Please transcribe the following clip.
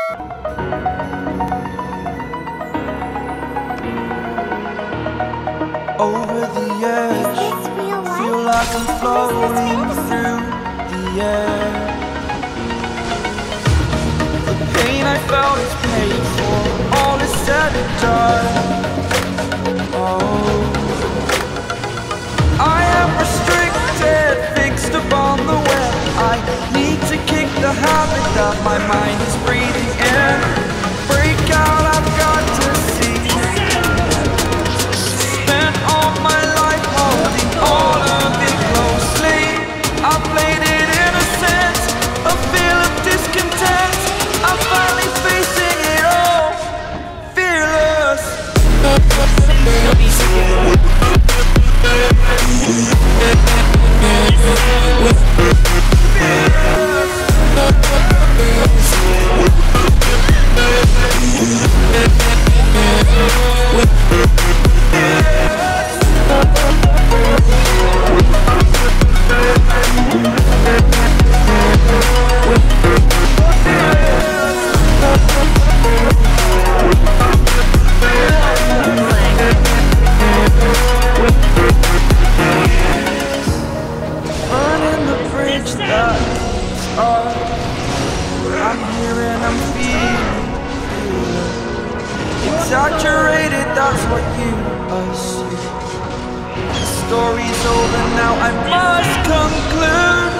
Over the edge, feel like I'm floating through the air. The pain I felt is paid for, all is said and done. Oh, I am restricted, fixed upon the web. I need to kick the habit that my mind is breathing in. Break out, I've got to see. Spent all my life holding all of it closely. I played it innocent, a feel of discontent. I'm finally facing it all, fearless. Burning the bridge that is ours. I'm here and I'm feeling exaggerated, that's what you assume. The story's over now, I must conclude.